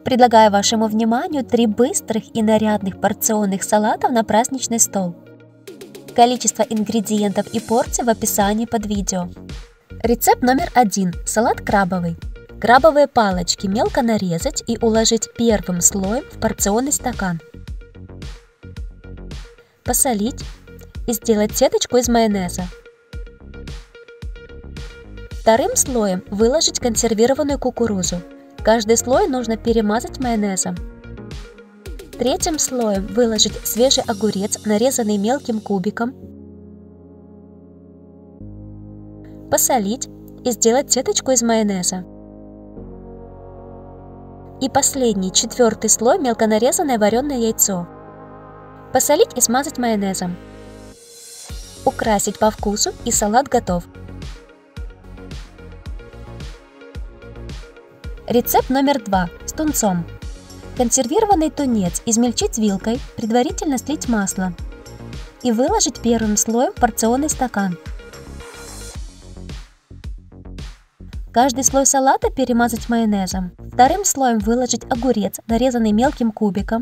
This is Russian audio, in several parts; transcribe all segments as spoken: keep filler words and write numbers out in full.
Предлагаю вашему вниманию три быстрых и нарядных порционных салатов на праздничный стол. Количество ингредиентов и порций в описании под видео. Рецепт номер один. Салат крабовый. Крабовые палочки мелко нарезать и уложить первым слоем в порционный стакан. Посолить и сделать сеточку из майонеза. Вторым слоем выложить консервированную кукурузу. Каждый слой нужно перемазать майонезом. Третьим слоем выложить свежий огурец, нарезанный мелким кубиком. Посолить и сделать сеточку из майонеза. И последний, четвертый слой, мелко нарезанное вареное яйцо. Посолить и смазать майонезом. Украсить по вкусу, и салат готов. Рецепт номер два. С тунцом. Консервированный тунец измельчить вилкой, предварительно слить масло и выложить первым слоем в порционный стакан. Каждый слой салата перемазать майонезом. Вторым слоем выложить огурец, нарезанный мелким кубиком.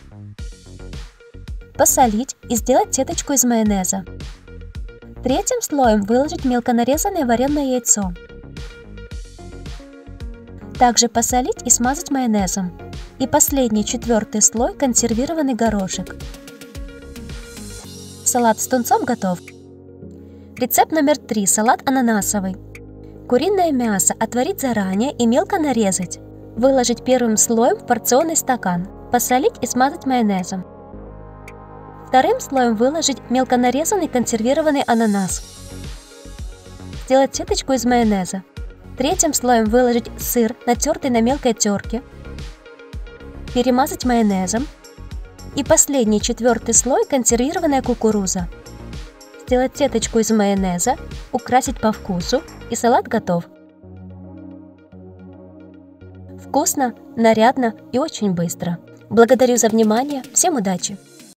Посолить и сделать сеточку из майонеза. Третьим слоем выложить мелко нарезанное вареное яйцо. Также посолить и смазать майонезом. И последний, четвертый слой, консервированный горошек. Салат с тунцом готов. Рецепт номер три. Салат ананасовый. Куриное мясо отварить заранее и мелко нарезать. Выложить первым слоем в порционный стакан. Посолить и смазать майонезом. Вторым слоем выложить мелко нарезанный консервированный ананас. Сделать сеточку из майонеза. Третьим слоем выложить сыр, натертый на мелкой терке. Перемазать майонезом. И последний, четвертый слой, консервированная кукуруза. Сделать сеточку из майонеза, украсить по вкусу, и салат готов. Вкусно, нарядно и очень быстро. Благодарю за внимание. Всем удачи!